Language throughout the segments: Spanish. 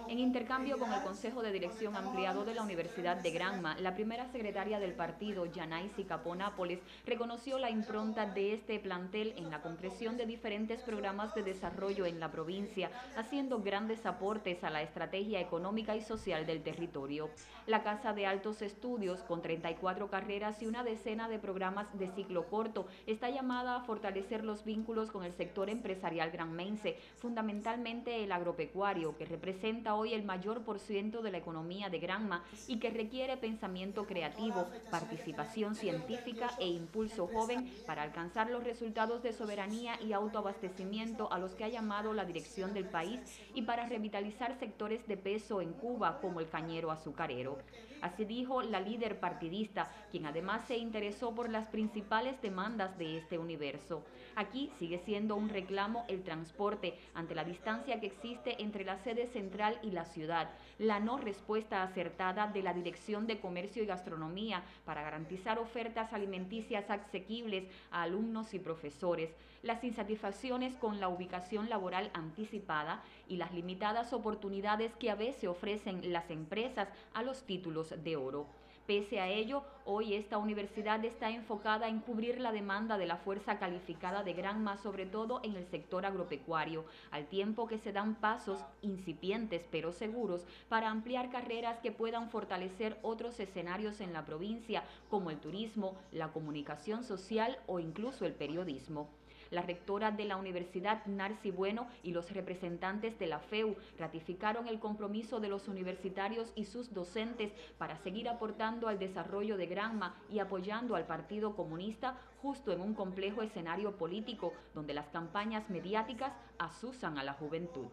En intercambio con el Consejo de Dirección Ampliado de la Universidad de Granma, la primera secretaria del partido, Yanaisi Capó Nápoles, reconoció la impronta de este plantel en la concreción de diferentes programas de desarrollo en la provincia, haciendo grandes aportes a la estrategia económica y social del territorio. La Casa de Altos Estudios, con 34 carreras y una decena de programas de ciclo corto, está llamada a fortalecer los vínculos con el sector empresarial granmense, fundamentalmente el agropecuario, que representa hoy el mayor porciento de la economía de Granma y que requiere pensamiento creativo, participación científica e impulso joven para alcanzar los resultados de soberanía y autoabastecimiento a los que ha llamado la dirección del país y para revitalizar sectores de peso en Cuba como el cañero azucarero. Así dijo la líder partidista, quien además se interesó por las principales demandas de este universo. Aquí sigue siendo un reclamo el transporte ante la distancia que existe entre la sede central y la ciudad, la no respuesta acertada de la Dirección de Comercio y Gastronomía para garantizar ofertas alimenticias asequibles a alumnos y profesores, las insatisfacciones con la ubicación laboral anticipada y las limitadas oportunidades que a veces ofrecen las empresas a los títulos de oro. Pese a ello, hoy esta universidad está enfocada en cubrir la demanda de la fuerza calificada de Granma, sobre todo en el sector agropecuario, al tiempo que se dan pasos incipientes pero seguros para ampliar carreras que puedan fortalecer otros escenarios en la provincia, como el turismo, la comunicación social o incluso el periodismo. La rectora de la Universidad, Narci Bueno, y los representantes de la FEU ratificaron el compromiso de los universitarios y sus docentes para seguir aportando al desarrollo de Granma y apoyando al Partido Comunista justo en un complejo escenario político donde las campañas mediáticas asusan a la juventud.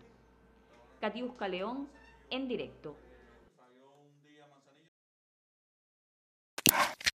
Katiuska León, en directo.